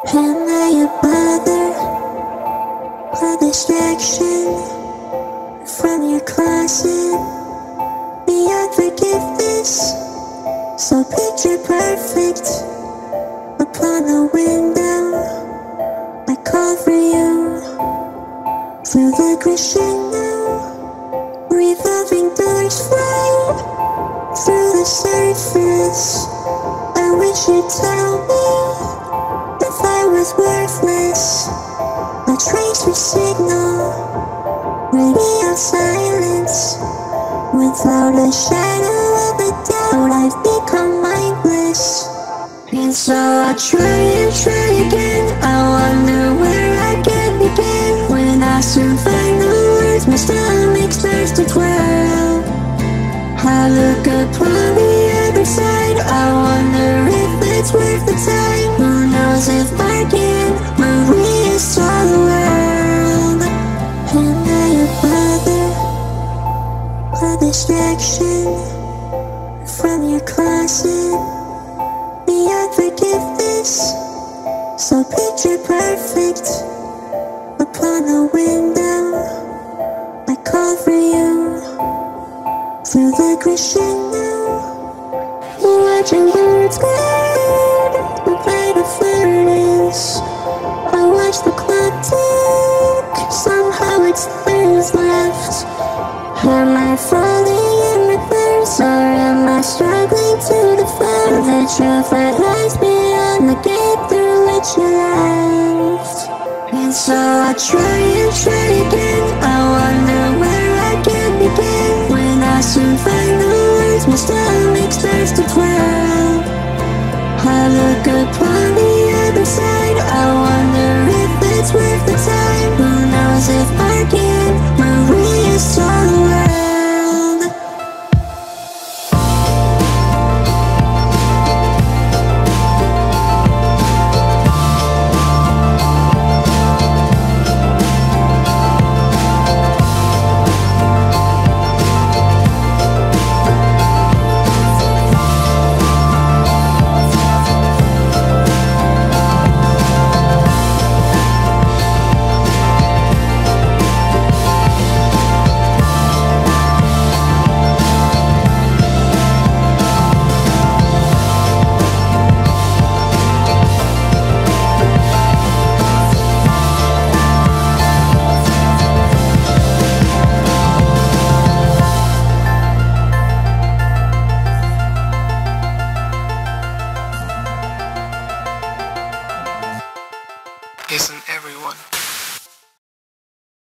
Am I a bother, a distraction from your closet? Beyond forgiveness, so picture perfect upon the window. I call for you through the crescendo. Revolving doors fly through the surface. I wish you'd tell me if I was worthless. A trace or signal, radio silence. Without a shadow of a doubt, I've become mindless. And so I try and try again. I wonder where I can begin. When I survive the words, my stomach starts to twirl. I look upon the other side. I wonder if it's worth the time. Who knows if Martin Marie saw the world? Am I a bother, a distraction from your closet? Beyond forgiveness, so picture perfect upon the window. I call for you through the crescendo. Watch your words glide by the furnace. I watch the clock tick, somehow it's years left. Am I falling in reverse, or am I struggling to define the truth that lies beyond the gate through which you left? And so I try and try again. I wonder where I can begin. When I survive the words, my stomach starts to twirl. I look upon the other side. I wonder if it's worth the time. Who knows if Martin Marie saw the world? Isn't everyone